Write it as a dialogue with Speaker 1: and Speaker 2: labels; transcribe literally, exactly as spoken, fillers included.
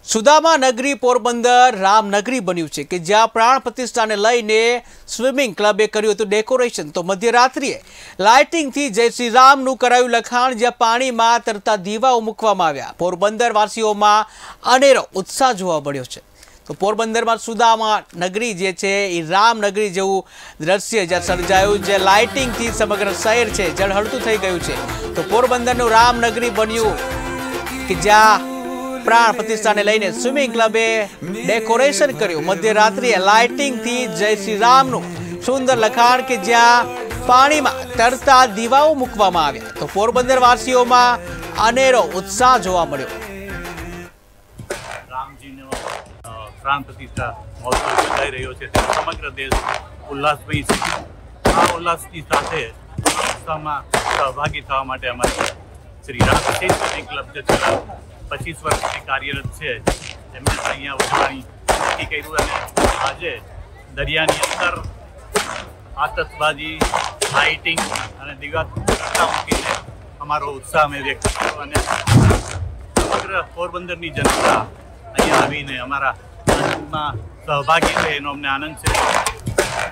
Speaker 1: સુદામા નગરી પોરબંદર રામનગરી બન્યું છે કે જ્યાં પ્રાણ પ્રતિષ્ઠાને લઈને સ્વિમિંગ ક્લબે કર્યું હતું ડેકોરેશન, તો મધ્યરાત્રિએ લાઇટિંગથી જય શ્રી રામનું કરાયું લખાણ, જ્યાં પાણીમાં તરતા દીવાઓ મૂકવામાં આવ્યા। પોરબંદર વાસીઓમાં અનેરો ઉત્સાહ જોવા મળ્યો છે। તો પોરબંદરમાં સુદામા નગરી જે છે એ રામનગરી જેવું દ્રશ્ય જ્યાં સર્જાયું, જે લાઇટિંગથી સમગ્ર શહેર છે ઝળહળતું થઈ ગયું છે। તો પોરબંદરનું રામનગરી બન્યું કે જ્યાં प्राण प्रतिष्ठा ने लईने स्विमिंग क्लबे डेकोरेशन कर्युं। मध्यरात्रिए लाइटिंगथी जय श्री रामनुं सुंदर लखाण के ज्यां पाणीमां तरता दीवाओ मूकवामां आव्या। तो पोरबंदर वासीओमां अनेरो उत्साह जोवा मळ्यो।
Speaker 2: रामजीनो प्राण प्रतिष्ठा महोत्सव योजाई रह्यो छे, समग्र देश उल्लासमयी छे। आ उल्लासनी साथे उत्सवमां सहभागी थवा माटे अमारे श्री राम स्विमिंग क्लब जे चलाव पच्चीस वर्ष से कार्यरत है, एमने अहींया उजवणी नक्की कर्युं अने आजे दरियानी अंदर आतशबाजी लाइटिंग अने दीवा मूकीने अमारो उत्साह में व्यक्त कर्यो अने समग्र पोरबंदरनी जनता अहींया आवीने अमारा आनंदमां सहभागी थई एनो अमने आनंद छे।